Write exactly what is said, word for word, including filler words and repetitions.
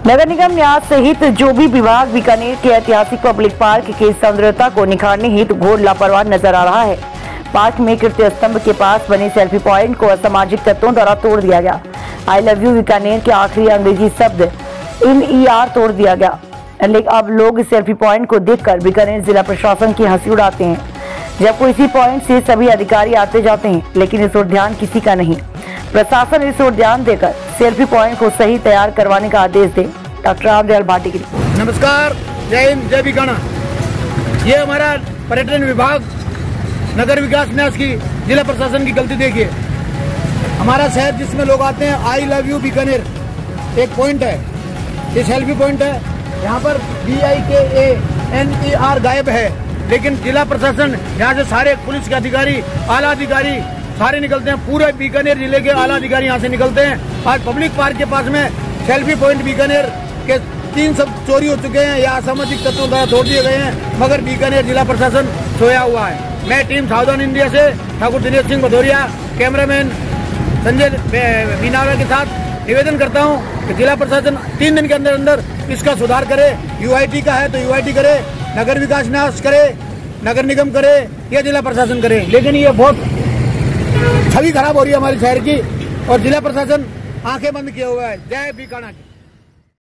नगर निगम न्यास सहित जो भी विभाग बीकानेर के ऐतिहासिक पब्लिक पार्क की सौंदर्यता को निखारने हेतु घोर लापरवाह नजर आ रहा है। पार्क में कीर्ति स्तंभ के पास बने सेल्फी पॉइंट को असामाजिक तत्वों द्वारा तोड़ दिया गया। आई लव यू बीकानेर के आखिरी अंग्रेजी शब्द इन ई आर तोड़ दिया गया। लेकिन अब लोग इस सेल्फी पॉइंट को देखकर बीकानेर जिला प्रशासन की हंसी उड़ाते हैं, जबकि इसी पॉइंट से सभी अधिकारी आते जाते हैं, लेकिन इस ओर ध्यान किसी का नहीं। प्रशासन इस ओर ध्यान देकर सेल्फी पॉइंट को सही तैयार करवाने का आदेश दे। डॉक्टर रामदयाल भाटी की नमस्कार, जय हिंद, जय बीकाना। ये हमारा पर्यटन विभाग नगर विकास न्यास की जिला प्रशासन की गलती देखिए। हमारा शहर जिसमें लोग आते हैं, आई लव यू बीकानेर एक पॉइंट है, ये सेल्फी पॉइंट है। यहाँ पर बी आई के ए एन ई आर गायब है, लेकिन जिला प्रशासन यहाँ से सारे पुलिस के अधिकारी, आला अधिकारी सारे निकलते हैं। पूरे बीकानेर जिले के आला अधिकारी यहाँ से निकलते हैं। आज पब्लिक पार्क के पास में सेल्फी पॉइंट बीकानेर के तीन सब चोरी हो चुके हैं या असामाजिक तत्वों द्वारा तोड़ दिए गए हैं, मगर बीकानेर जिला प्रशासन सोया हुआ है। मैं टीम सावधान इंडिया से ठाकुर दिनेश सिंह भदौरिया, कैमरामैन संजय मीनावा के साथ निवेदन करता हूं कि जिला प्रशासन तीन दिन के अंदर अंदर इसका सुधार करे। यू आई टी का है तो यू आई टी करे, नगर विकास न्यास करे, नगर निगम करे या जिला प्रशासन करे। लेकिन ये बहुत छवि खराब हो रही है हमारे शहर की और जिला प्रशासन आंखें बंद किए हुआ है। जय बीकाना।